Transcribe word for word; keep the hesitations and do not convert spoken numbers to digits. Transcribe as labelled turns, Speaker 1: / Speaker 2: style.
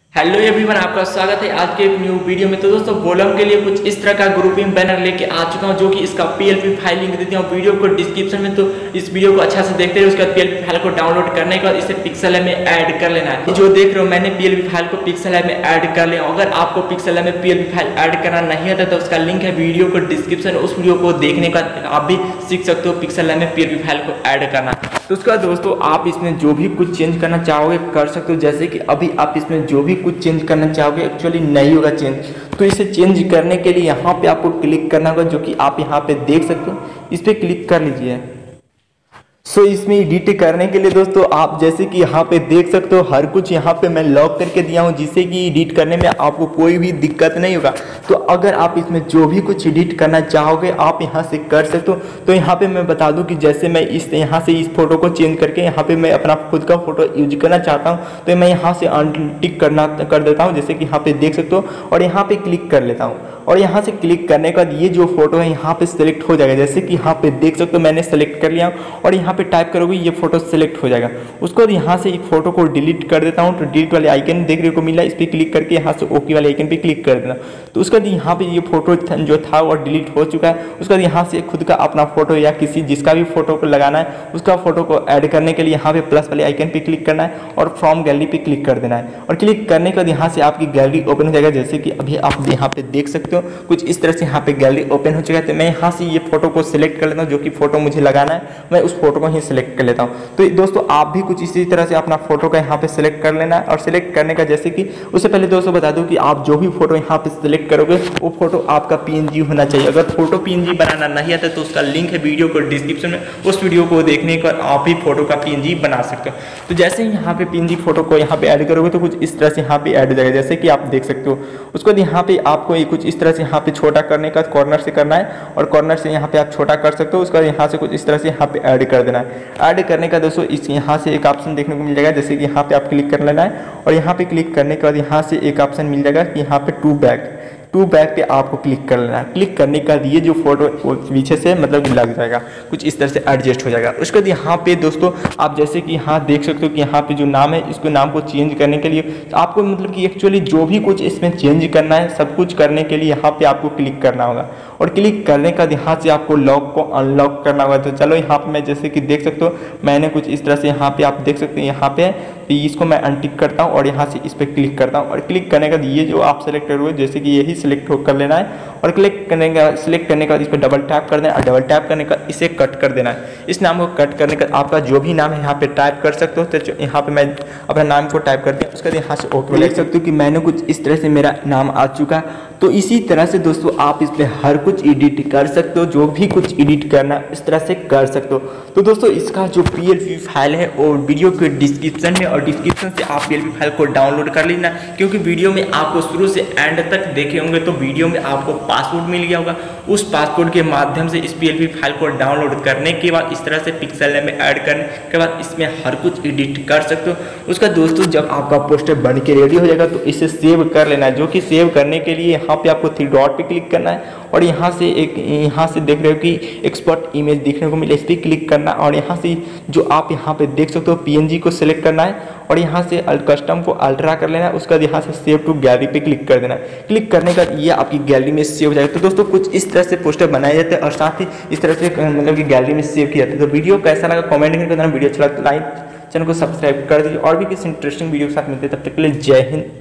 Speaker 1: Hello everyone, आपका स्वागत है आज के एक न्यू वीडियो में। तो दोस्तों वोलम के लिए कुछ इस तरह का ग्रुपिंग बैनर लेके आ चुका हूं, जो कि इसका पीएलपी फाइल लिंक देती हूं वीडियो को डिस्क्रिप्शन में। तो इस वीडियो को अच्छा से देखते रहिए। उसके बाद पीएलपी फाइल को डाउनलोड करने के बाद इसे पिक्सल लैब में ऐड कर लेना है। जो देख रहे हो मैंने पीएलपी फाइल को पिक्सल लैब में ऐड कर लिया। अगर आपको पिक्सल लैब में पीएलपी फाइल ऐड करना नहीं आता तो उसका लिंक है वीडियो को डिस्क्रिप्शन में। उस वीडियो को देखने का आप भी सीख सकते हो पिक्सल लैब में पीएलपी फाइल को ऐड करना। तो उसके बाद दोस्तों आप इसमें जो भी कुछ चेंज करना चाहोगे कर सकते हो। जैसे कि अभी आप इसमें जो भी कुछ चेंज करना चाहोगे एक्चुअली नहीं होगा चेंज, तो इसे चेंज करने के लिए यहाँ पे आपको क्लिक करना होगा, जो कि आप यहाँ पे देख सकते हो। इस पर क्लिक कर लीजिए। सो so, इसमें एडिट करने के लिए दोस्तों आप जैसे कि यहाँ पे देख सकते हो हर कुछ यहाँ पे मैं लॉक करके दिया हूँ, जिससे कि एडिट करने में आपको कोई भी दिक्कत नहीं होगा। तो अगर आप इसमें जो भी कुछ एडिट करना चाहोगे आप यहाँ से कर सकते हो। तो यहाँ पे मैं बता दूँ कि जैसे मैं इस यहाँ से इस फोटो को चेंज करके यहाँ पे मैं अपना खुद का फोटो यूज करना चाहता हूँ, तो मैं यहाँ से अनटिक करना कर देता हूँ, जैसे कि यहाँ पे देख सकते हो, और यहाँ पे क्लिक कर लेता हूँ। और यहाँ से क्लिक करने के बाद ये जो फोटो है यहाँ पे सिलेक्ट हो जाएगा, जैसे कि यहाँ पे देख सकते हो मैंने सेलेक्ट कर लिया। और यहाँ पे टाइप करोगे ये फोटो सेलेक्ट हो जाएगा। उसको बाद यहाँ से एक फोटो को डिलीट कर देता हूँ। तो डिलीट वाले आइकन देखने को मिला, इस पर क्लिक करके यहाँ से ओके वाले आइकन पे क्लिक कर देना। तो उसके बाद यहाँ पे ये फोटो जो था वो डिलीट हो चुका है। उसके बाद यहाँ से खुद का अपना फोटो या किसी जिसका भी फोटो को लगाना है उसका फोटो को ऐड करने के लिए यहाँ पे प्लस वाले आइकन पे क्लिक करना है और फ्रॉम गैलरी पे क्लिक कर देना है। और क्लिक करने के बाद यहाँ से आपकी गैलरी ओपन हो जाएगा, जैसे कि अभी आप यहाँ पे देख सकते हो कुछ इस तरह से यहाँ पे गैलरी ओपन हो चुका है। तो मैं यहाँ से ये फोटो को सिलेक्ट कर लेता हूँ, जो कि फोटो मुझे लगाना है मैं उस फोटो को ही सिलेक्ट कर लेता हूँ। तो दोस्तों आप भी कुछ इसी तरह से अपना फोटो का यहाँ पे सिलेक्ट कर लेना है। और सिलेक्ट करने का जैसे कि उससे पहले दोस्तों बता दूं कि आप जो भी फोटो यहाँ पे सिलेक्ट करोगे वो फोटो आपका पीएनजी होना चाहिए। अगर फोटो पीएनजी बनाना नहीं आता तो उसका लिंक है वीडियो को डिस्क्रिप्शन में, उस वीडियो को देखने पर आप भी फोटो का पीएनजी बना सकते हो। तो जैसे ही यहाँ पे पीएनजी फोटो को यहाँ पे ऐड करोगे तो कुछ इस तरह से यहाँ पे ऐड हो जाएगा, जैसे कि आप देख सकते हो। उसको यहाँ पे आपको कुछ इस तरह से यहाँ पे छोटा करने का कॉर्नर से करना है और कॉर्नर से यहाँ पे आप छोटा कर सकते हो। उसका यहाँ से कुछ इस तरह से यहाँ पे ऐड कर देना है। ऐड करने का दोस्तों इस यहाँ से एक ऑप्शन देखने को मिल जाएगा, जैसे कि यहाँ पे आप क्लिक कर लेना है। और यहाँ पे क्लिक करने के बाद यहाँ से एक ऑप्शन मिल जाएगा कि यहाँ पे टू बैक टू बैक पे आपको क्लिक कर लेना है। क्लिक करने का ये जो फोटो पीछे से मतलब लग जाएगा, कुछ इस तरह से एडजस्ट हो जाएगा। उसके बाद यहाँ पे दोस्तों आप जैसे कि यहाँ देख सकते हो कि यहाँ पे जो नाम है इसको नाम को चेंज करने के लिए आपको मतलब कि एक्चुअली जो भी कुछ इसमें चेंज करना है सब कुछ करने के लिए यहाँ पे आपको क्लिक करना होगा। और क्लिक करने का यहाँ से आपको लॉक को अनलॉक करना होगा। तो चलो यहाँ पे मैं जैसे कि देख सकते हो मैंने कुछ इस तरह से यहाँ पे आप देख सकते हैं यहाँ पे तो इसको मैं अनटिक करता हूँ और यहाँ से इस पर क्लिक करता हूँ। और क्लिक करने का ये जो आप सेलेक्ट करोगे जैसे कि यही सिलेक्ट हो कर लेना है। और क्लिक करने का सिलेक्ट करने के बाद इस पर डबल टैप कर देना और डबल टैप करने का इसे कट कर देना है। इस नाम को कट करने का आपका जो भी नाम है यहाँ पे टाइप कर सकते हो। तो यहाँ पे मैं अपना नाम को टाइप कर दिया, उसके बाद यहाँ से ओके लिख सकते हो कि मैंने कुछ इस तरह से मेरा नाम आ चुका। तो इसी तरह से दोस्तों आप इस पर हर कुछ एडिट कर सकते हो, जो भी कुछ एडिट करना इस तरह से कर सकते हो। तो दोस्तों इसका जो पीएलपी फाइल है वो वीडियो के डिस्क्रिप्शन में, और डिस्क्रिप्शन से आप पीएलपी फाइल को डाउनलोड कर लेना, क्योंकि वीडियो में आपको शुरू से एंड तक देखे होंगे तो वीडियो में आपको पासवर्ड मिल गया होगा। उस पासवर्ड के माध्यम से इस पीएलपी फाइल को डाउनलोड करने के बाद इस तरह से पिक्सल लैब में ऐड करने के बाद इसमें हर कुछ एडिट कर सकते हो। उसका दोस्तों जब आपका पोस्टर बन के रेडी हो जाएगा तो इसे सेव कर लेना है, जो कि सेव करने के लिए यहाँ पे आपको थ्री डॉट पे क्लिक करना है। और यहाँ से एक यहाँ से देख रहे हो कि एक्सपोर्ट इमेज देखने को मिले, इस पर क्लिक करना। और यहाँ से जो आप यहाँ पे देख सकते हो पीएनजी को सिलेक्ट करना है और यहाँ से कस्टम को अल्ट्रा कर लेना है। उसके बाद यहाँ से सेव टू गैलरी पे क्लिक कर देना है। क्लिक करने का ये आपकी गैलरी में सेव हो जाएगा। तो दोस्तों कुछ इस तरह से पोस्टर बनाए जाते हैं और साथ ही इस तरह से मतलब कि गैलरी में सेव किया जाता है। तो वीडियो कैसा लगा कमेंट करके बताना। वीडियो अच्छा लगा तो लाइक चैनल को सब्सक्राइब कर दीजिए। और भी किसी इंटरेस्टिंग वीडियो के साथ मिलते हैं, तब तक के लिए जय हिंद।